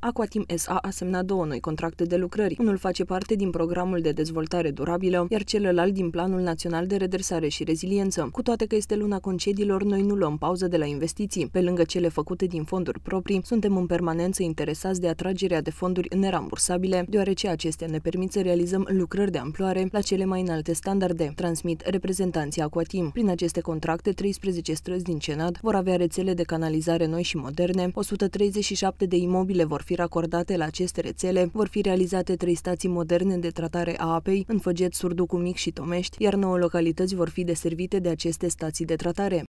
Aquatim SA a semnat 2 noi contracte de lucrări. Unul face parte din programul de dezvoltare durabilă, iar celălalt din Planul Național de Redresare și Reziliență. Cu toate că este luna concediilor, noi nu luăm pauză de la investiții. Pe lângă cele făcute din fonduri proprii, suntem în permanență interesați de atragerea de fonduri nerambursabile, deoarece acestea ne permit să realizăm lucrări de amploare la cele mai înalte standarde, transmit reprezentanții Aquatim. Prin aceste contracte, 13 străzi din Cenad vor avea rețele de canalizare noi și moderne, 137 de imobile vor fi racordate la aceste rețele, vor fi realizate 3 stații moderne de tratare a apei în Făget, Surducu Mic și Tomești, iar 9 localități vor fi deservite de aceste stații de tratare.